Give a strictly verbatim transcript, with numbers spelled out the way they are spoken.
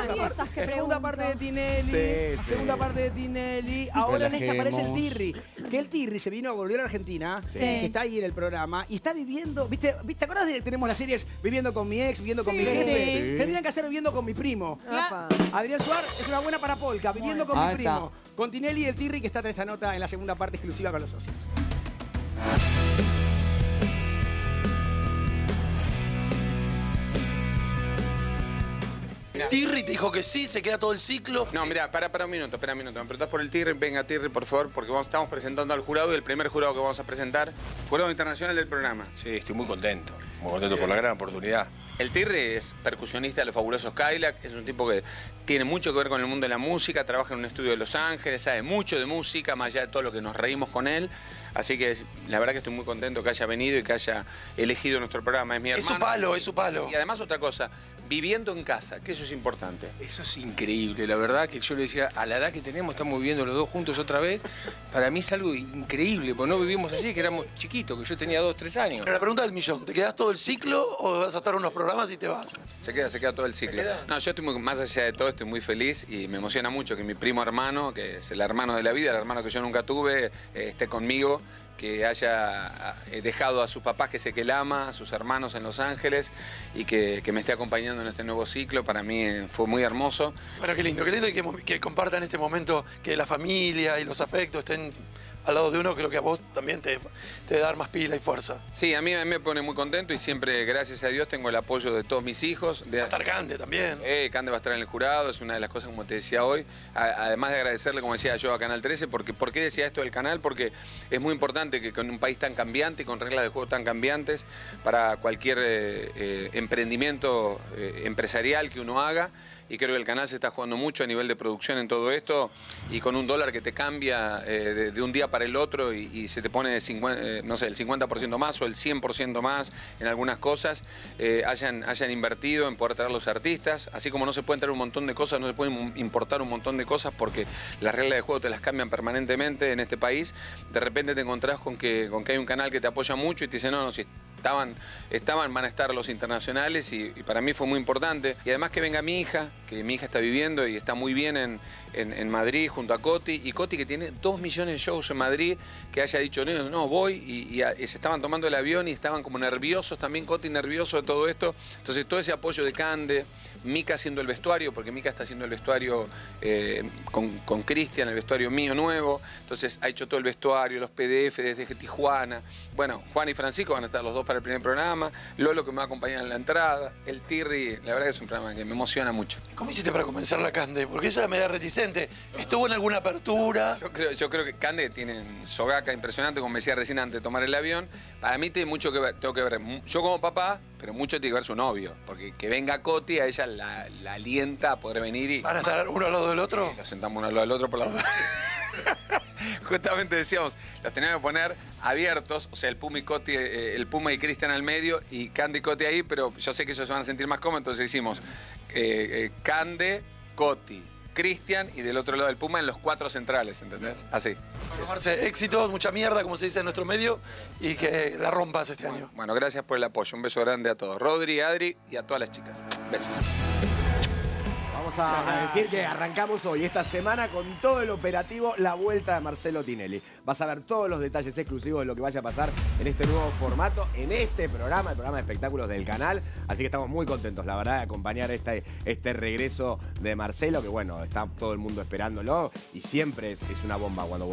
segunda, cosas que segunda parte de Tinelli, Sí, sí. segunda parte de Tinelli. Ahora en esta aparece el Relajemos. Tirri. Que el Tirri se vino, volvió a la Argentina, Sí. que está ahí en el programa, y está viviendo, ¿viste? ¿Viste? ¿Te acuerdas de que tenemos las series Viviendo con mi ex, Viviendo con Sí, mi jefe? sí. Tendrían que hacer Viviendo con mi primo. Claro. Adrián Suárez es una buena para Polka, Viviendo con Ahí mi está. primo. Con Tinelli y el Tirri, que está en esta nota en la segunda parte exclusiva con los socios. Tirri te dijo que sí, se queda todo el ciclo. No, mira, para, para un minuto, espera un minuto. Me preguntás por el Tirri, venga Tirri, por favor, porque vamos, estamos presentando al jurado y el primer jurado que vamos a presentar, jurado internacional del programa. Sí, estoy muy contento. Muy contento por la gran oportunidad. El Tirri es percusionista de los fabulosos Cadillac, es un tipo que tiene mucho que ver con el mundo de la música, trabaja en un estudio de Los Ángeles, sabe mucho de música, más allá de todo lo que nos reímos con él. Así que la verdad que estoy muy contento que haya venido y que haya elegido nuestro programa. Es mi hermano. Es su palo, es su palo. Y además otra cosa, viviendo en casa, que eso es importante. Eso es increíble, la verdad que yo le decía, a la edad que tenemos, estamos viviendo los dos juntos otra vez, para mí es algo increíble, porque no vivimos así, que éramos chiquitos, que yo tenía dos, tres años. Pero la pregunta del millón, ¿te quedás todo el ciclo o vas a estar unos programas y te vas? Se queda, se queda todo el ciclo. No, yo estoy muy, más allá de todo, estoy muy feliz y me emociona mucho que mi primo hermano, que es el hermano de la vida, el hermano que yo nunca tuve, eh, esté conmigo, que haya eh, dejado a sus papás, que sé que él ama, a sus hermanos en Los Ángeles y que, que me esté acompañando en este nuevo ciclo. Para mí eh, fue muy hermoso. Bueno, qué lindo, qué lindo y que, que compartan este momento, que la familia y los afectos estén al lado de uno, creo que a vos también te, te debe dar más pila y fuerza. Sí, a mí, a mí me pone muy contento y siempre, gracias a Dios, tengo el apoyo de todos mis hijos. De, Va a estar Cande también. Eh, Cande va a estar en el jurado, es una de las cosas, como te decía hoy. A, además de agradecerle, como decía yo, a Canal trece, porque, ¿por qué decía esto del canal? Porque es muy importante que con un país tan cambiante y con reglas de juego tan cambiantes, para cualquier eh, eh, emprendimiento eh, empresarial que uno haga, y creo que el canal se está jugando mucho a nivel de producción en todo esto, y con un dólar que te cambia eh, de, de un día para el otro y, y se te pone cincuenta, eh, no sé, el cincuenta por ciento más o el cien por ciento más en algunas cosas, eh, hayan, hayan invertido en poder traer los artistas, así como no se pueden traer un montón de cosas, no se pueden importar un montón de cosas porque las reglas de juego te las cambian permanentemente en este país. De repente te encontrás con que, con que hay un canal que te apoya mucho y te dice, no, no, si estaban, estaban van a estar los internacionales y, y para mí fue muy importante. Y además que venga mi hija, que mi hija está viviendo y está muy bien en, en, en Madrid junto a Coti, y Coti que tiene dos millones de shows en Madrid, que haya dicho, no, no voy, y, y, a, y se estaban tomando el avión y estaban como nerviosos, también Coti nervioso de todo esto. Entonces todo ese apoyo de Cande, Mica haciendo el vestuario, porque Mica está haciendo el vestuario eh, con Cristian, el vestuario mío nuevo, entonces ha hecho todo el vestuario, los P D F desde Tijuana. Bueno, Juan y Francisco van a estar los dos para el primer programa, Lolo que me va a acompañar en la entrada, el Tirri, la verdad que es un programa que me emociona mucho. ¿Cómo hiciste para convencer a Cande? Porque ella me da reticente. ¿Estuvo en alguna apertura? Yo creo, yo creo que Cande tiene sogaca impresionante, como me decía recién antes de tomar el avión. Para mí tiene mucho que ver, tengo que ver, yo como papá, pero mucho tiene que ver su novio, porque que venga Coti, a ella la, la alienta a poder venir y... ¿Van a estar uno al lado del otro? Nos sentamos uno al lado del otro por la duda. Justamente decíamos, los teníamos que poner abiertos, o sea, el Puma y Coti, eh, el Puma y Cristian al medio y Cande y Coti ahí, pero yo sé que ellos se van a sentir más cómodos, entonces hicimos eh, eh, Cande, Coti, Cristian y del otro lado del Puma en los cuatro centrales, ¿entendés? Así. Bueno, Marce, éxitos, mucha mierda, como se dice en nuestro medio, y que la rompas este año. Bueno, gracias por el apoyo. Un beso grande a todos. Rodri, Adri y a todas las chicas. Besos. Vamos a, a decir que arrancamos hoy, esta semana, con todo el operativo La Vuelta de Marcelo Tinelli. Vas a ver todos los detalles exclusivos de lo que vaya a pasar en este nuevo formato, en este programa, el programa de espectáculos del canal. Así que estamos muy contentos, la verdad, de acompañar este, este regreso de Marcelo, que bueno, está todo el mundo esperándolo y siempre es, es una bomba cuando